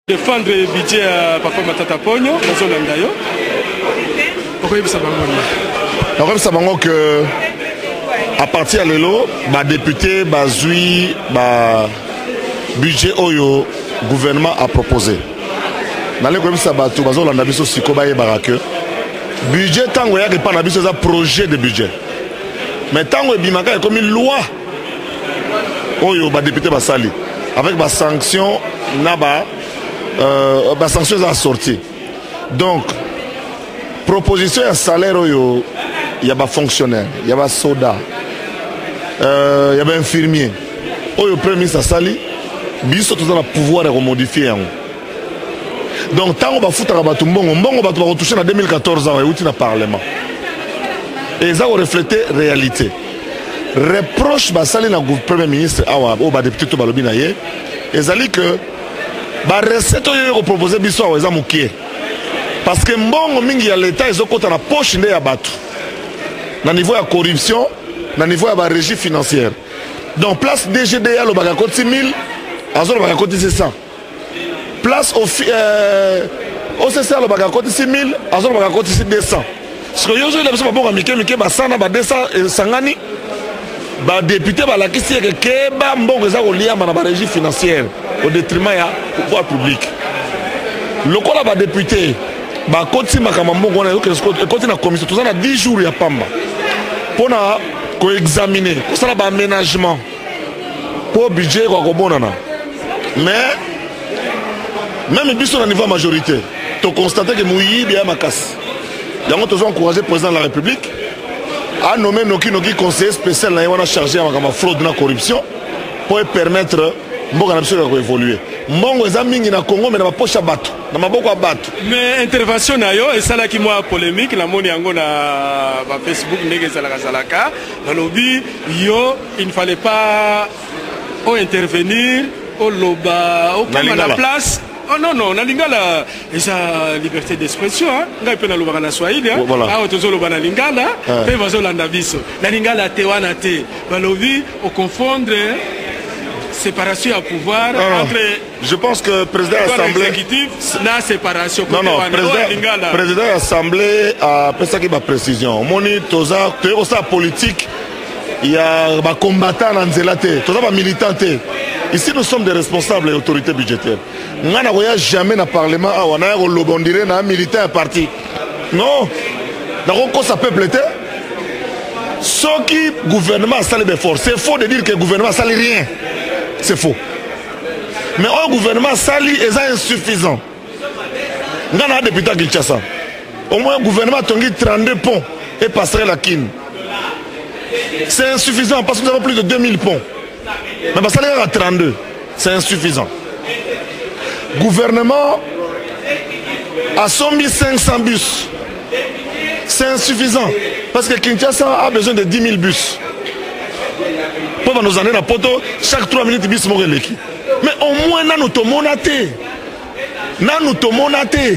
Défendre le budget à Papa Matata Pogno, dans son landayo. Pourquoi il s'est bango que à partir de l'élo, le député Bazoui, budget Oyo, gouvernement a proposé. Dans le gouvernement Sabato, Bazo Landabiso Sikoba et Barake. Budget tango ya pas nabiso ça projet de budget. Mais tango bimaka comme une loi. Oyo député Basali avec ma sanction naba sanctions à sortir. Donc proposition de salaire il y a des fonctionnaires, il y a des soldats, il y a des infirmiers. Oyo premier ministre Sali, biso tous le pouvoir de modifier. Donc tant qu'on va foutre à Batumbongo, on va retoucher en 2014 ans et outil dans le Parlement. Et ça va refléter la réalité. Reproche Basali na premier ministre awa o ba député to balobi na ye ezali que ba recette yo proposer biso awa eza mukie parce que mbongo mingi ya l'état ezokota na poche nde ya bato na niveau ya corruption na niveau ya ba régie financière. Donc place DGDA lo baka koti 1000 azo lo baka koti 600 place OCC lo baka koti 6000 azo lo baka koti 200 parce que yo zo la biso ba bonga mike basana ba 200 sangani. Les députés la question que Keba Mbongo za kolia na ba régie financière au détriment ya pouvoir public. Le quoi là député ba koti makama Mbongo na koti na commission tout ça na 10 jours ya pamba. Pour na ko examiner, ko ça ba aménagement pour budget ko bonana. Mais même biso na niveau majorité, tu constater que Mouyi bien makas. Donc tu as encouragé le président de la République a nommé Noki conseiller spécial na chargé à la fraude et la corruption pour permettre Mbongo d'évoluer. Mbongo est mingi na Congo mais na poche bato, na maboko bato. Mais intervention na yo et ça là qui moi polémique la moni yango na Facebook ndenge zalaka na lobby yo il ne fallait pas intervenir au loba au comme à la place. Oh non, non, na lingala, esa liberté d'expression, hein. Ngai pe na lobaka na Swahili, hein. Ah, otozo loba na lingala, pe vazo landa biso. Na lingala te wana te. Balobi au confondre séparation à pouvoir entre. Je pense que président de l'Assemblée exécutif na séparation. Non, non, président de l'Assemblée a pensé qu'il y a précision. Moni toza, tu es politique. Il y a des combattants dans Nzelate, tous les militants. Ici, nous sommes des responsables et autorités budgétaires. Nous n'avons jamais dans le Parlement où on a un militant à parti. Non. Donc, ça peut plaiter. Ce qui le gouvernement a salé d'efforts, c'est faux de dire que le gouvernement n'a salé rien. C'est faux. Mais le gouvernement sali est insuffisant. Nous avons un député à Kinshasa. Au moins, le gouvernement a 32 ponts et passerait la Kin. C'est insuffisant parce que nous avons plus de 2000 ponts. Mais ça à 32. C'est insuffisant. Gouvernement a 500 bus. C'est insuffisant. Parce que Kinshasa a besoin de 10 000 bus. Pour nous amener à Poto, chaque 3 minutes, bus moreleki. Mais au moins, nous te monaté. Nous te monaté.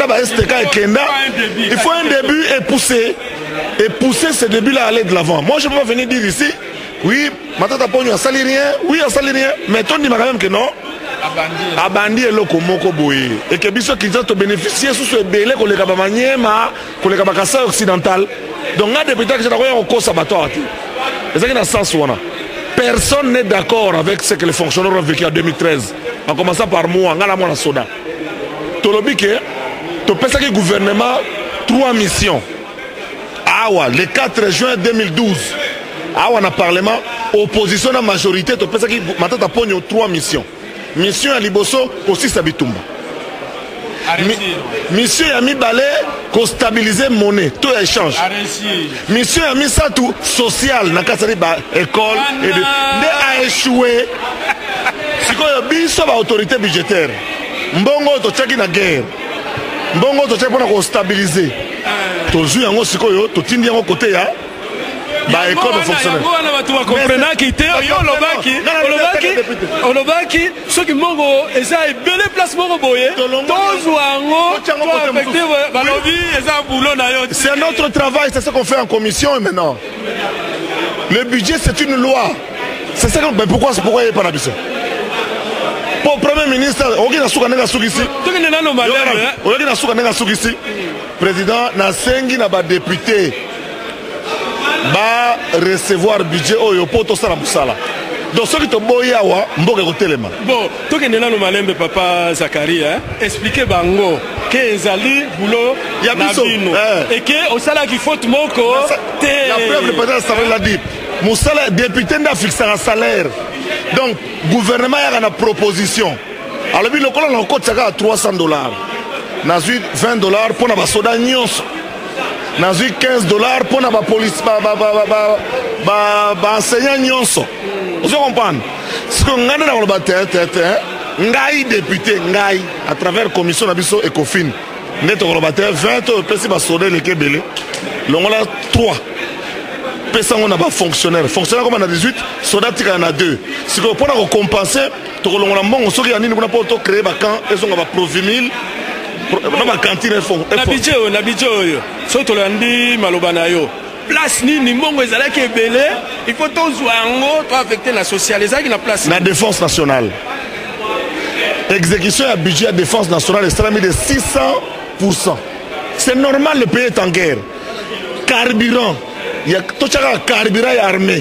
Il faut un début et pousser. Et pousser ce début-là à aller de l'avant. Moi, je ne peux pas venir dire ici, oui, Matata Pogno a sali rien, oui, a sali rien, mais on dit quand même que non. Abandi est loko moko boye. Et que biso qui ont bénéficié sous ce belé qu'on les kabamaniema, qu'on les kabakasa occidental. Donc, on a des députés qui ont encore sabatoire. Et ça qui est dans le sens où on a. Personne n'est d'accord avec ce que les fonctionnaires ont vécu en 2013. En commençant par moi, on a la moine soda. Tolobike, tu penses que le gouvernement 3 missions. Le 4 juin 2012, on a parlement, opposition à majorité, tu penses qu'il y a 3 missions. Mission à Liboso, aussi Sabitumba. Mission à Mibale, pour stabiliser monnaie, tout échange. Mission à Misatu, social, dans l'école, a échoué. C'est quoi, l'autorité budgétaire. Mbongo, tu as une guerre. Mbongo, tu as pour stabiliser. Tu joues en Osikoyo, tu tiens en côté ya. Bah école de fonctionnaire. Ceux qui m'ont belle place c'est notre travail, c'est ce qu'on fait en commission maintenant. Le budget c'est une loi. C'est ça pourquoi il n'y a pas d'habitude. Pour le premier ministre oki na suka nenga sukisi tokende nano maleme oki na suka nenga sukisi président na sengi na ba député ba recevoir budget oyo poto sala musala donc soki to boya wa mboka ko telema bon tokende nano malembe papa Zakaria expliquer bango que ezali boulot ya bino et que au sala qui faute moko la preuve le président ça l'a dit musala député nda fixe un salaire donc gouvernement ya na proposition alors bi lokola na ko tsaka $300 nazui $20 pour na ba soda nyonso nazui $15 pour na ba police ba enseignant nyonso vous comprenez ce que ngana na ba tete ngai député ngai à travers commission na biso Ecofin neto ko ba 20 pesi ba soda le kebele longola 3 on a pas fonctionnaire comme on a 18 soldats tika na 2 si ko pona ko compenser to ko longola mbongo soki ya nini kuna po to créer ba camp et on va provimil na ba cantine fond na budget oyo so to landi maloba na yo place nini mbongo ezalaki ebele il faut to zwango to affecter la socialisation na place na défense nationale exécution à budget à défense nationale est estimé de 600%. C'est normal, le pays est en guerre. Carburant il y a tout ça carburant et armée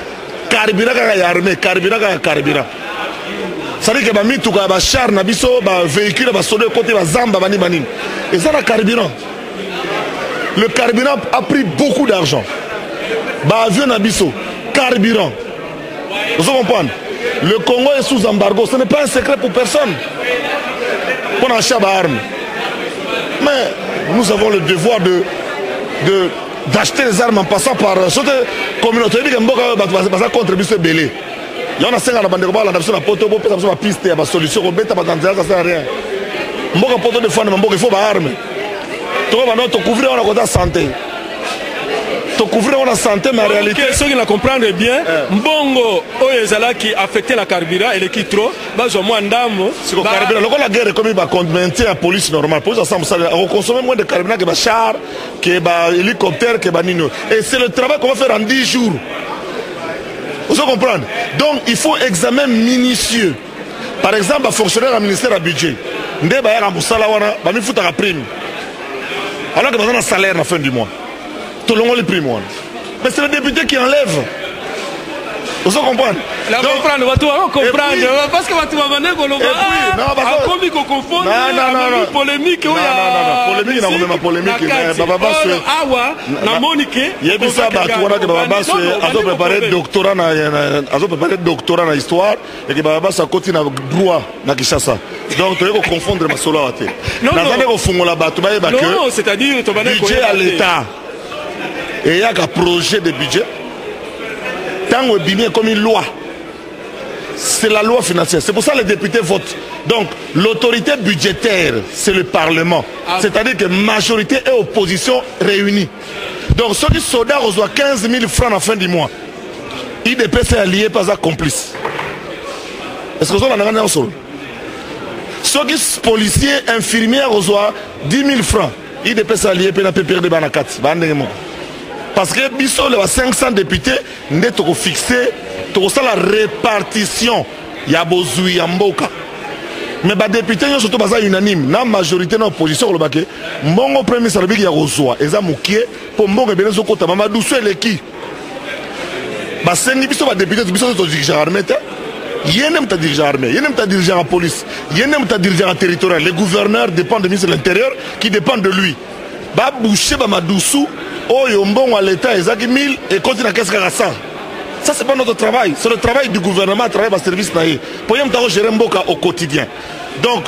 carburant ça dit que ba mitu ka ba char na biso ba véhicule ba sodo côté ba zamba bani et ça la carburant le carburant a pris beaucoup d'argent ba avion na biso carburant vous comprenez le Congo est sous embargo ce n'est pas un secret pour personne pour acheter ba armes mais nous avons le devoir d'acheter les armes en passant par cette communauté qui est contre le belé. Il y a 5 ans de poto pour piste et solution pour ça sert à rien. Mboka poto de fond il faut des armes. Tu vas couvrir la santé. To couvrir la santé mais en réalité ceux qui la comprendre bien mbongo oyezala qui affecté la carburant et le kitro bazo moi ndamo c'est le carburant le la guerre comme ba maintien la police normale police ensemble ça on consomme moins de carburant que ba char que ba hélicoptère que ba nino et c'est le travail qu'on va faire en 10 jours vous comprenez donc il faut examen minutieux par exemple un fonctionnaire du ministère du budget ndé ba ya musala wana ba mi futa prime alors que ba na salaire à la fin du mois. Tout le monde les prime. Mais c'est le député qui enlève. Vous comprenez? La comprendre, comprendre. Parce que tu vas venir pour le voir. Non, polémique. Non, polémique, non, non, polémique. Awa, na Monique. Il y a ça, préparé doctorat dans l'histoire et que Baba ça continue à droit dans Kinshasa. Donc tu vas confondre ma solo à non, c'est-à-dire budget à l'État. Et il y a un projet de budget. Tant que bien comme une loi. C'est la loi financière. C'est pour ça que les députés votent. Donc, l'autorité budgétaire, c'est le Parlement. C'est-à-dire que majorité et opposition réunies. Donc, ceux qui soldats reçoivent 15 000 francs à la fin du mois. IDP s'est allié, pas à complice. Est-ce que vous avez un seul? Ceux qui policiers, infirmiers reçoivent 10 000 francs. IDP s'est allié, puis on a pu perdre la carte. Parce que biso les 500 députés n'est pas fixé tout ça la répartition ya bozui ya mboka mais ba député yo surtout baza unanime na majorité na opposition ko lobake mbongo premier service ya kozwa eza mukie po mbongo benezo kota mama douce eleki ba sengi biso ba député biso to dirigeant armée yene mta dirigeant armée yene mta dirigeant la police yene mta dirigeant territorial les gouverneurs dépendent du ministre de l'Intérieur qui dépend de lui ba boucher ba madoussou oyo mbongo à l'État ezaki 1000 et continue à 100. Ça c'est pas notre travail, c'est le travail du gouvernement, travail par service naïe. Pour y avoir gérer mboka au quotidien. Donc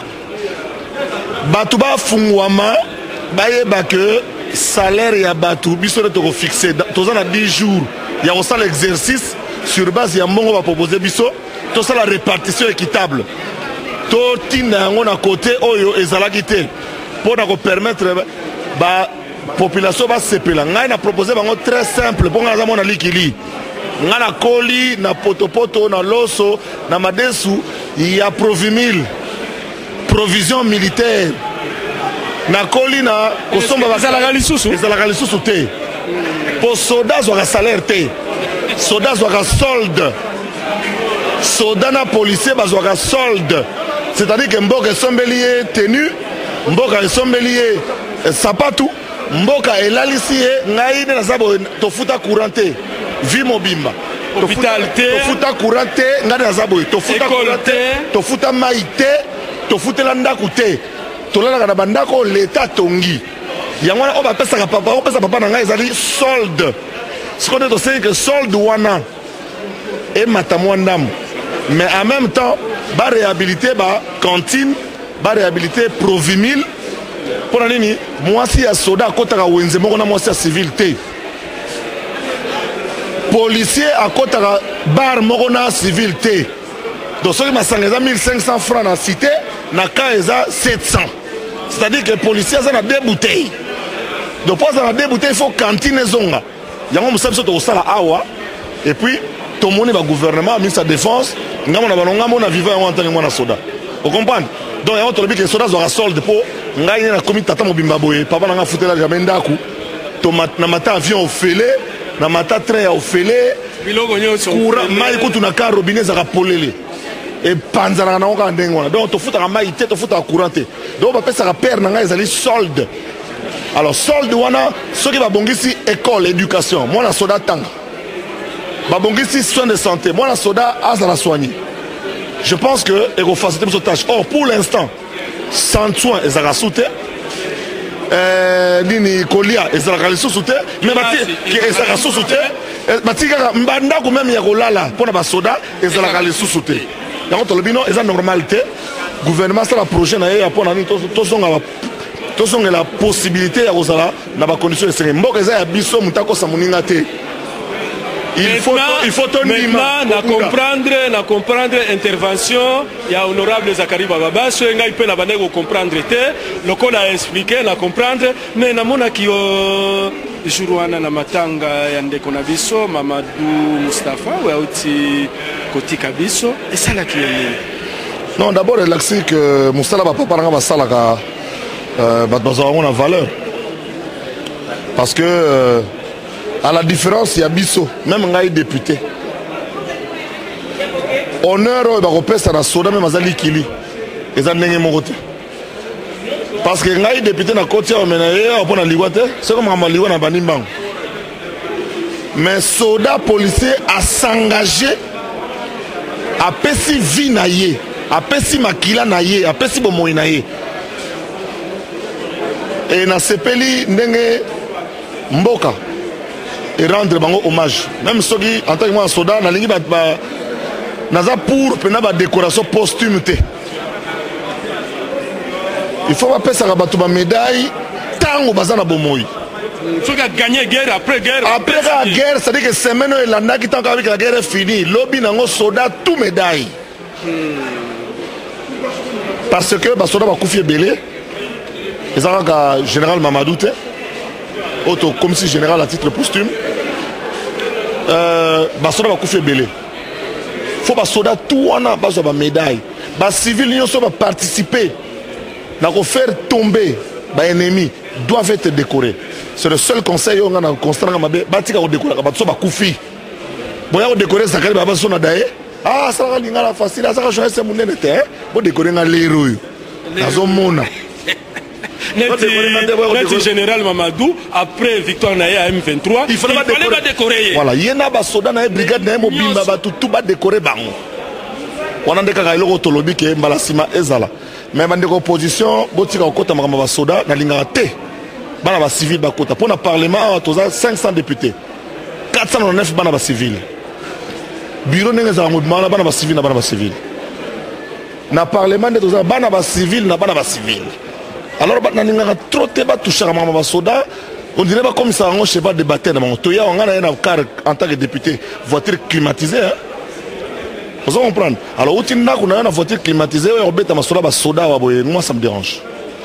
batuba fungwama bayeba que salaire ya batu biso to fixé tous en 10 jours. Il y a aussi l'exercice sur base ya mbongo va proposer biso, tout ça la répartition équitable. To tina on à côté oyo ezalaki te pour nous permettre ba population va se peler. On a proposé très simple pour nous avoir likili. On a coli, na potopoto, na loso, na madesu, il y a provimil, provision militaire. Na coli na kosomba bazala lisusu te. Pour soldats soit salaire te. Soldats soit solde. Soldats na policier soit solde. c'est-à-dire que mboka esombeli ye tenue, mboka esombeli ye sapatu, mboka elalisi ye ngai na zabo tofuta courante vie mobimba hôpital te tofuta courante ngai na zabo tofuta courante tofuta maite tofutela ndaku te tolala na bandako l'état tongi yango wana o bapesa papa na ngai ezali solde sikoyo tosei que solde wana et matamwa ndamu mais en même temps ba réhabiliter ba cantine ba réhabiliter Provimil pour nini mwasi ya soda akotaka wenze moko na mwasi ya civil te policier akotaka bar moko na civil te donc soki masanga eza 1500 francs na cité na ka eza 700 c'est-à-dire que policier aza na 2 bouteilles donc pour aza na 2 bouteilles il faut cantine ezonga yango mosala biso tokosala awa et puis tomoni ba gouvernement ministre de défense ngamo na balonga mona vivant yango antani mwana soda vous comprenez donc yango tolobi ke soda zwaka solde po ngai na komi tata mobimba boye papa nanga futela jamais ndaku to na mata avion ofele na mata train ya ofele biloko nyonso courant mai kutu na car robinet zaka polele et panzana na oka ndengo wana donc to futaka mai te to futaka courant te donc ba pesa ka père na ngai ezali solde alors solde wana soki ba bongisi école éducation mwana soda tanga ba bongisi soins de santé mwana soda azala soigner je pense que il faut faciliter notre tâche. Or pour l'instant sans soin ezaka soute nini kolia ezaka le soute mais bati ezaka soute bati kaka mbanda ko même ya kolala pona ba soda ezaka le soute donc to lobino eza normalité gouvernement ça la projet na ya pona nini to songa la possibilité ya kozala na ba conditions de mboka eza ya biso mutako sa muninga te. Il faut maintenant na comprendre intervention ya honorable Zakari Bababa so ngai pe na bande ko comprendre te lokola a expliquer na comprendre mais na mona ki jourwana na matanga ya ndeko na biso Mamadou Mustafa wa uti kotika biso et ça la qui est non d'abord relaxer que Moussala ba papa nga ba sala ka ba bazwa na valeur parce que à la différence, il y a Bisso, même un député. Honneur, il va repasser à la soda, même à Kili. Et ça n'est pas côté. Parce que un député na côté, on a ligoté, c'est comme un ligoté na Banimban. Mais soda policier a s'engagé à pesi vie naïe, à pesi makila naïe, à pesi bomoy naïe. Et na sepeli ndenge mboka. Et rendre bango hommage même ceux qui en tant que moi soda na lingi ba naza pour pena ba décoration posthume te il faut pas passer à batu ba médaille tango bazana bomoyi il faut gagner guerre après la guerre c'est à dire que semaine et landa qui tant avec la guerre est finie lobby nango soda tout médaille parce que ba soda ba koufi belé ezaka ka général Mamadou te auto comme si général à titre posthume basoda bakufi belé faut basoda tout wana bazwa ba médaille ba civil nyonso ba participer na ko faire tomber ba ennemi doivent être décorés c'est le seul conseil on a constant mabe batika ko décorer ba so bakufi boya ko décorer Zakari baba so na dae ah ça va linga la facile ça va jouer c'est munene te bo décorer nga lero yo nazo mona Notre général Mamadou, après victoire à M23, il fallait pas décorer. Voilà, il y a des soldats dans la brigade, tout va décorer. On a des cas où Tolobi qui est Mbalasima Ezala. Mais dans l'opposition, il y a des soldats dans l'ingaraté. Il y a des civils. Pour le Parlement, il y a 500 députés. 409 civils. Bureau n'est pas de civils. Dans le Parlement, il y a des civils. Alors, on a trop touché à ma soda. On dirait pas comme ça, on ne sait pas débattre. On a un car en tant que député, voiture climatisée. Vous comprenez? Alors, on a une voiture climatisée, on a un soda, moi ça me dérange.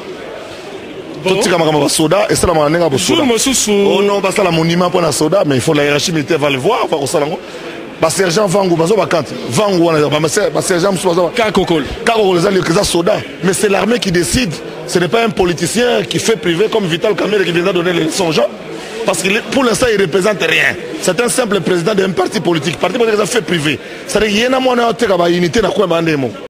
Soda, et ça, on a un soda. Oh non, parce que la monument pour la soda, mais il faut la hiérarchie militaire va le voir. Sergent Vangou, sergent Kakokol, soda. Mais c'est l'armée qui décide. Ce n'est pas un politicien qui fait privé comme Vital Kamerhe qui vient de donner son genre. Parce que pour l'instant, il ne représente rien. C'est un simple président d'un parti politique. Parti politique, ça fait privé. C'est-à-dire qu'il y a une unité dans quoi